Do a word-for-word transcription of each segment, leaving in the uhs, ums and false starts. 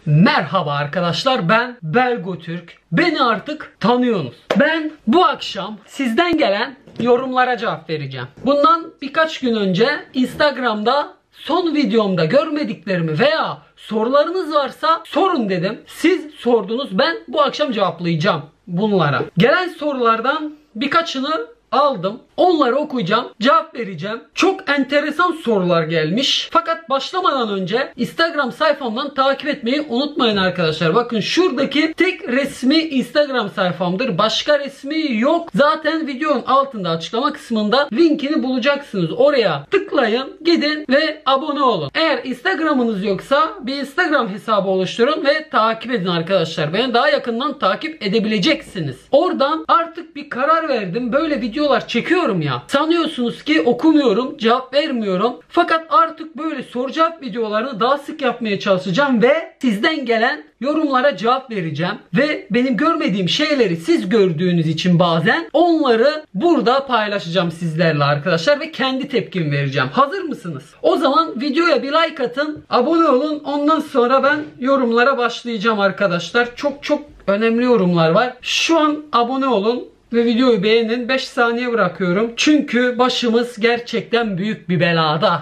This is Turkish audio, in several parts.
Merhaba arkadaşlar, ben Belgotürk. Beni artık tanıyorsunuz. Ben bu akşam sizden gelen yorumlara cevap vereceğim. Bundan birkaç gün önce Instagram'da son videomda görmediklerimi veya sorularınız varsa sorun dedim. Siz sordunuz, ben bu akşam cevaplayacağım bunlara. Gelen sorulardan birkaçını aldım. Onları okuyacağım, cevap vereceğim. Çok enteresan sorular gelmiş. Fakat başlamadan önce Instagram sayfamdan takip etmeyi unutmayın arkadaşlar. Bakın şuradaki tek resmi Instagram sayfamdır. Başka resmi yok. Zaten videonun altında açıklama kısmında linkini bulacaksınız. Oraya tıklayın, gidin ve abone olun. Eğer Instagram'ınız yoksa bir Instagram hesabı oluşturun ve takip edin arkadaşlar. Beni daha yakından takip edebileceksiniz. Oradan artık bir karar verdim. Böyle videolar çekiyorum ya. Sanıyorsunuz ki okumuyorum, cevap vermiyorum. Fakat artık böyle soru cevap videolarını daha sık yapmaya çalışacağım ve sizden gelen yorumlara cevap vereceğim. Ve benim görmediğim şeyleri siz gördüğünüz için bazen onları burada paylaşacağım sizlerle arkadaşlar ve kendi tepkimi vereceğim. Hazır mısınız? O zaman videoya bir like atın, abone olun. Ondan sonra ben yorumlara başlayacağım arkadaşlar. Çok çok önemli yorumlar var. Şu an abone olun ve videoyu beğenin. beş saniye bırakıyorum. Çünkü başımız gerçekten büyük bir belada.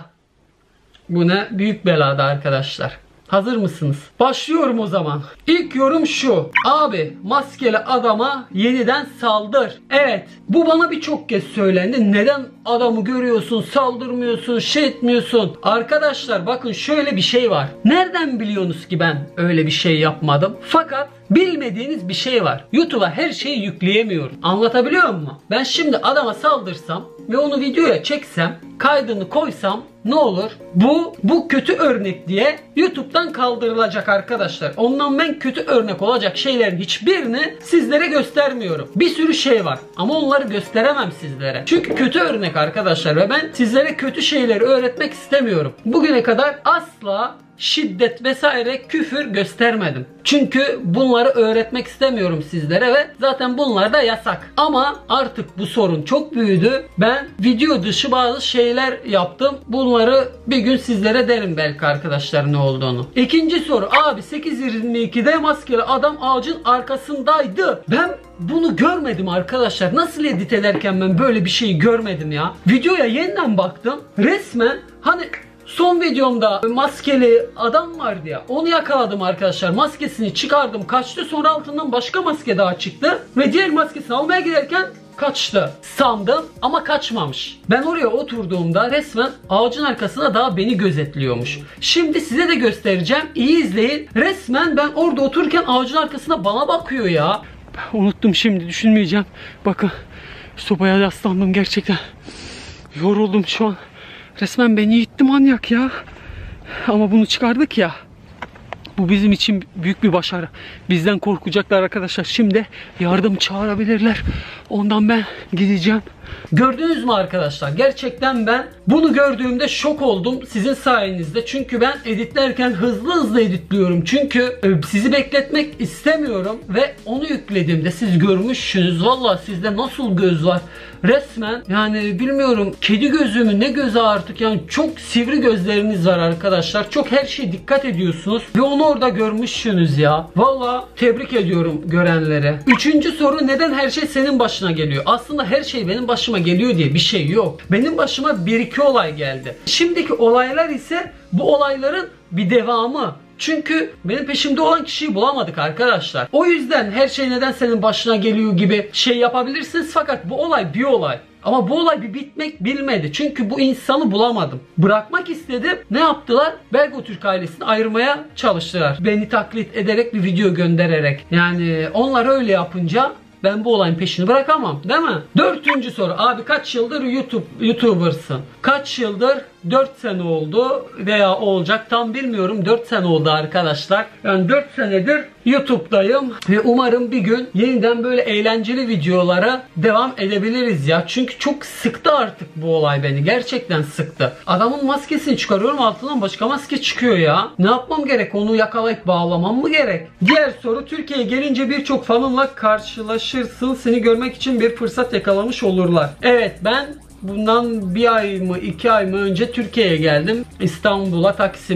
Bu ne? Büyük belada arkadaşlar. Hazır mısınız? Başlıyorum o zaman. İlk yorum şu. Abi maskeli adama yeniden saldır. Evet. Bu bana birçok kez söylendi. Neden adamı görüyorsun, saldırmıyorsun, şey etmiyorsun? Arkadaşlar bakın şöyle bir şey var. Nereden biliyorsunuz ki ben öyle bir şey yapmadım? Fakat bilmediğiniz bir şey var. YouTube'a her şeyi yükleyemiyorum. Anlatabiliyor muyum? Ben şimdi adama saldırsam ve onu videoya çeksem, kaydını koysam ne olur? Bu bu kötü örnek diye YouTube'dan kaldırılacak arkadaşlar. Ondan ben kötü örnek olacak şeylerin hiçbirini sizlere göstermiyorum. Bir sürü şey var ama onları gösteremem sizlere. Çünkü kötü örnek arkadaşlar ve ben sizlere kötü şeyleri öğretmek istemiyorum. Bugüne kadar asla şiddet vesaire küfür göstermedim. Çünkü bunları öğretmek istemiyorum sizlere ve zaten bunlar da yasak. Ama artık bu sorun çok büyüdü. Ben video dışı bazı şeyler yaptım. Bunları bir gün sizlere derim belki arkadaşlar ne olduğunu. İkinci soru. Abi sekiz yirmi ikide maskeli adam ağacın arkasındaydı. Ben bunu görmedim arkadaşlar. Nasıl edit ederken ben böyle bir şeyi görmedim ya. Videoya yeniden baktım. Resmen hani son videomda maskeli adam vardı ya, onu yakaladım arkadaşlar. Maskesini çıkardım, kaçtı. Sonra altından başka maske daha çıktı ve diğer maskesini almaya giderken kaçtı sandım ama kaçmamış. Ben oraya oturduğumda resmen ağacın arkasında daha beni gözetliyormuş. Şimdi size de göstereceğim. İyi izleyin. Resmen ben orada otururken ağacın arkasında bana bakıyor ya. Unuttum, şimdi düşünmeyeceğim. Bakın sobaya yaslandım gerçekten. Yoruldum şu an. Resmen beni yitti manyak ya. Ama bunu çıkardık ya. Bu bizim için büyük bir başarı. Bizden korkacaklar arkadaşlar. Şimdi yardım çağırabilirler. Ondan ben gideceğim. Gördünüz mü arkadaşlar? Gerçekten ben bunu gördüğümde şok oldum sizin sayenizde. Çünkü ben editlerken hızlı hızlı editliyorum. Çünkü sizi bekletmek istemiyorum. Ve onu yüklediğimde siz görmüşsünüz. Valla sizde nasıl göz var? Resmen yani bilmiyorum, kedi gözü mü ne gözü artık, yani çok sivri gözleriniz var arkadaşlar. Çok her şeye dikkat ediyorsunuz. Ve onu orada görmüşsünüz ya. Valla tebrik ediyorum görenlere. Üçüncü soru, neden her şey senin başına geliyor? Aslında her şey benim başıma geliyor diye bir şey yok. Benim başıma bir iki olay geldi. Şimdiki olaylar ise bu olayların bir devamı. Çünkü benim peşimde olan kişiyi bulamadık arkadaşlar. O yüzden her şey neden senin başına geliyor gibi şey yapabilirsiniz. Fakat bu olay bir olay. Ama bu olay bir bitmek bilmedi. Çünkü bu insanı bulamadım. Bırakmak istedim. Ne yaptılar? Belgotürk ailesini ayırmaya çalıştılar. Beni taklit ederek bir video göndererek. Yani onlar öyle yapınca ben bu olayın peşini bırakamam, değil mi? Dördüncü soru. Abi kaç yıldır YouTube YouTuber'sın? Kaç yıldır? dört sene oldu veya olacak tam bilmiyorum. dört sene oldu arkadaşlar. Yani dört senedir YouTube'dayım ve umarım bir gün yeniden böyle eğlenceli videolara devam edebiliriz ya. Çünkü çok sıktı artık bu olay beni. Gerçekten sıktı. Adamın maskesini çıkarıyorum, altından başka maske çıkıyor ya. Ne yapmam gerek? Onu yakalayıp bağlamam mı gerek? Diğer soru. Türkiye'ye gelince birçok fanınla karşılaşırsın. Seni görmek için bir fırsat yakalamış olurlar. Evet, ben bundan bir ay mı iki ay mı önce Türkiye'ye geldim. İstanbul'a, Taksim'e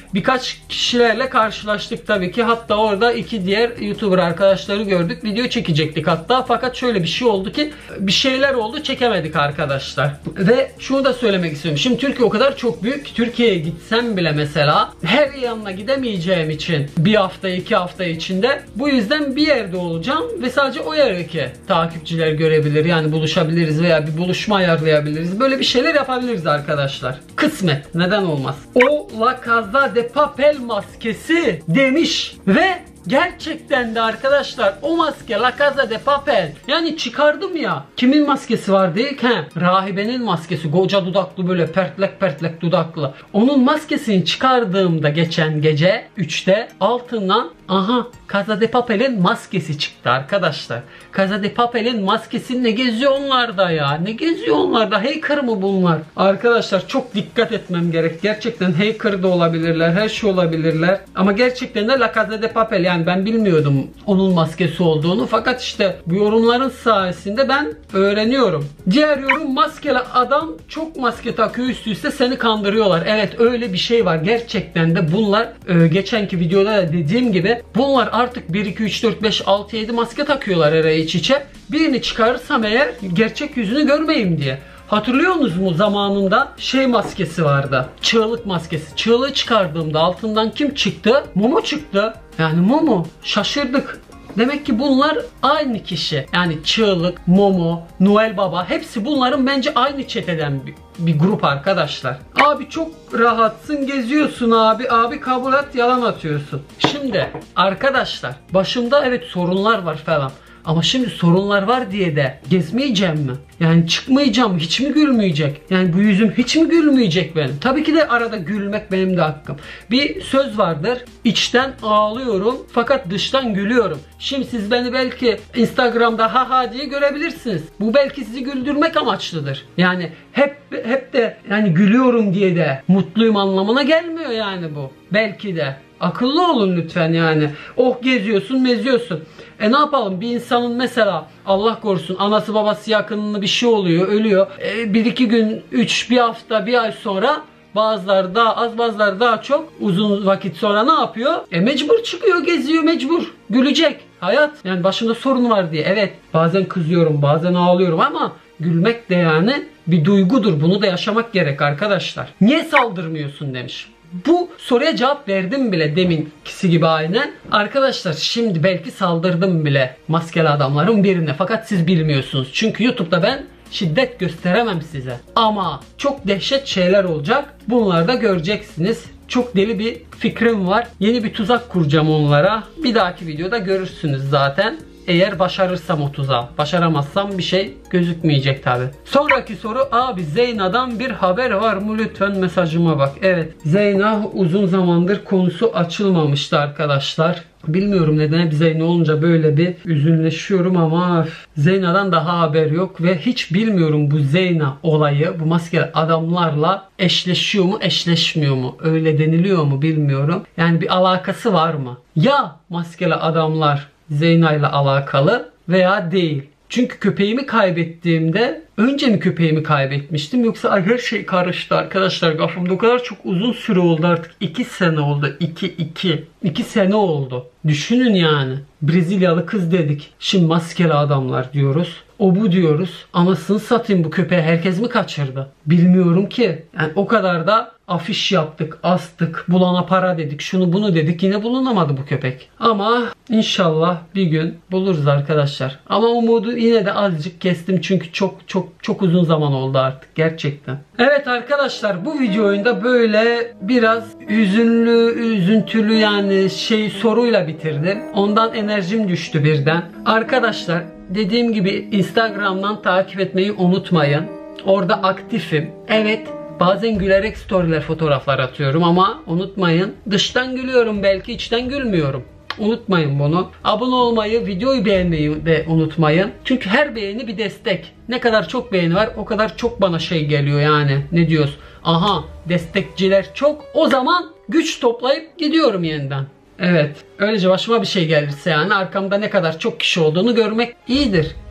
birkaç kişilerle karşılaştık tabii ki. Hatta orada iki diğer YouTuber arkadaşları gördük. Video çekecektik hatta. Fakat şöyle bir şey oldu ki bir şeyler oldu, çekemedik arkadaşlar. Ve şunu da söylemek istiyorum. Şimdi Türkiye o kadar çok büyük ki Türkiye'ye gitsem bile mesela her yanına gidemeyeceğim için bir hafta iki hafta içinde bu yüzden bir yerde olacağım ve sadece o yerdeki takipçiler görebilir. Yani buluşabiliriz veya bir buluşma ayarlayabiliriz. Böyle bir şeyler yapabiliriz arkadaşlar. Kısmet. Neden olmaz? O La Casa de Papel maskesi demiş ve gerçekten de arkadaşlar o maske La Casa de Papel. Yani çıkardım ya. Kimin maskesi var değil ki? Rahibenin maskesi. Koca dudaklı, böyle pertlek pertlek dudaklı. Onun maskesini çıkardığımda geçen gece üçte altından aha Casa de Papel'in maskesi çıktı arkadaşlar. Casa de Papel'in maskesi ne geziyor onlarda ya? Ne geziyor onlarda? Hacker mı bunlar? Arkadaşlar çok dikkat etmem gerek. Gerçekten hacker da olabilirler. Her şey olabilirler. Ama gerçekten de La Casa de Papel, yani ben bilmiyordum onun maskesi olduğunu. Fakat işte bu yorumların sayesinde ben öğreniyorum. Diğer yorum, maskeli adam çok maske takıyor üst üste seni kandırıyorlar. Evet, öyle bir şey var. Gerçekten de bunlar e, geçenki videoda da dediğim gibi bunlar artık bir iki üç dört beş altı yedi maske takıyorlar araya iç içe. Birini çıkarırsam eğer gerçek yüzünü görmeyeyim diye. Hatırlıyorsunuz mu zamanında şey maskesi vardı. Çığlık maskesi. Çığlığı çıkardığımda altından kim çıktı? Momo çıktı. Yani Momo. Şaşırdık. Demek ki bunlar aynı kişi. Yani Çığlık, Momo, Noel Baba, hepsi bunların bence aynı çeteden bir, bir grup arkadaşlar. Abi çok rahatsın, geziyorsun abi. Abi kabul et, yalan atıyorsun. Şimdi arkadaşlar başımda evet sorunlar var falan. Ama şimdi sorunlar var diye de gezmeyeceğim mi? Yani çıkmayacağım, hiç mi gülmeyecek? Yani bu yüzüm hiç mi gülmeyecek benim? Tabii ki de arada gülmek benim de hakkım. Bir söz vardır, içten ağlıyorum fakat dıştan gülüyorum. Şimdi siz beni belki Instagram'da ha ha diye görebilirsiniz. Bu belki sizi güldürmek amaçlıdır. Yani hep hep de yani gülüyorum diye de mutluyum anlamına gelmiyor yani bu. Belki de. Akıllı olun lütfen yani. Oh geziyorsun, meziyorsun. E ne yapalım? Bir insanın mesela Allah korusun anası babası yakınında bir şey oluyor, ölüyor. E, bir iki gün, üç, bir hafta, bir ay sonra bazıları daha az, bazıları daha çok uzun vakit sonra ne yapıyor? E mecbur çıkıyor, geziyor, mecbur. Gülecek. Hayat. Yani başımda sorun var diye. Evet, bazen kızıyorum, bazen ağlıyorum ama gülmek de yani bir duygudur. Bunu da yaşamak gerek arkadaşlar. Niye saldırmıyorsun demiş. Bu soruya cevap verdim bile deminkisi gibi aynen. Arkadaşlar şimdi belki saldırdım bile maskeli adamların birine. Fakat siz bilmiyorsunuz. Çünkü YouTube'da ben şiddet gösteremem size. Ama çok dehşet şeyler olacak. Bunları da göreceksiniz. Çok deli bir fikrim var. Yeni bir tuzak kuracağım onlara. Bir dahaki videoda görürsünüz zaten. Eğer başarırsam o tuzağı. Başaramazsam bir şey gözükmeyecek tabi. Sonraki soru, abi Zeyna'dan bir haber var mı? Lütfen mesajıma bak. Evet, Zeyna uzun zamandır konusu açılmamıştı arkadaşlar. Bilmiyorum neden hep Zeyna olunca böyle bir üzünleşiyorum ama Zeyna'dan daha haber yok ve hiç bilmiyorum bu Zeyna olayı bu maskeli adamlarla eşleşiyor mu eşleşmiyor mu, öyle deniliyor mu bilmiyorum. Yani bir alakası var mı? Ya maskeli adamlar Zeyna ile alakalı veya değil. Çünkü köpeğimi kaybettiğimde önce mi köpeğimi kaybetmiştim yoksa ay her şey karıştı arkadaşlar. Kafamda o kadar çok uzun süre oldu artık. iki sene oldu. iki iki. iki sene oldu. Düşünün yani. Brezilyalı kız dedik. Şimdi maskeli adamlar diyoruz. O bu diyoruz. Anasını satayım, bu köpeği herkes mi kaçırdı? Bilmiyorum ki. Yani o kadar da afiş yaptık, astık, bulana para dedik, şunu bunu dedik. Yine bulunamadı bu köpek. Ama inşallah bir gün buluruz arkadaşlar. Ama umudu yine de azıcık kestim çünkü çok çok çok uzun zaman oldu artık gerçekten. Evet arkadaşlar, bu videoyu böyle biraz hüzünlü, üzüntülü yani şey soruyla bitirdim. Ondan enerjim düştü birden. Arkadaşlar dediğim gibi Instagram'dan takip etmeyi unutmayın. Orada aktifim. Evet, bazen gülerek storyler, fotoğraflar atıyorum ama unutmayın. Dıştan gülüyorum, belki içten gülmüyorum. Unutmayın bunu. Abone olmayı, videoyu beğenmeyi de unutmayın. Çünkü her beğeni bir destek. Ne kadar çok beğeni var o kadar çok bana şey geliyor yani. Ne diyoruz? Aha, destekçiler çok. O zaman güç toplayıp gidiyorum yeniden. Evet. Öylece başıma bir şey gelirse yani arkamda ne kadar çok kişi olduğunu görmek iyidir.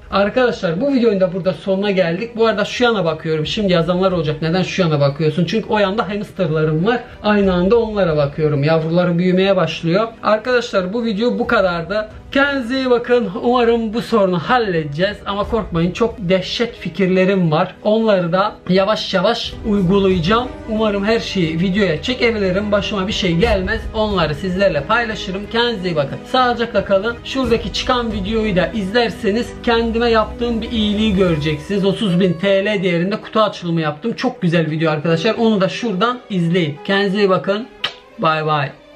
Arkadaşlar bu videonun da burada sonuna geldik. Bu arada şu yana bakıyorum. Şimdi yazanlar olacak. Neden şu yana bakıyorsun? Çünkü o yanda hamsterlarım var. Aynı anda onlara bakıyorum. Yavruları büyümeye başlıyor. Arkadaşlar bu video bu kadardı. Kendinize iyi bakın. Umarım bu sorunu halledeceğiz. Ama korkmayın, çok dehşet fikirlerim var. Onları da yavaş yavaş uygulayacağım. Umarım her şeyi videoya çekebilirim. Başıma bir şey gelmez. Onları sizlerle paylaşırım. Kendinize iyi bakın. Sağlıcakla kalın. Şuradaki çıkan videoyu da izlerseniz kendime yaptığım bir iyiliği göreceksiniz. otuz bin T L değerinde kutu açılımı yaptım. Çok güzel video arkadaşlar. Onu da şuradan izleyin. Kendinize iyi bakın. Bye bye.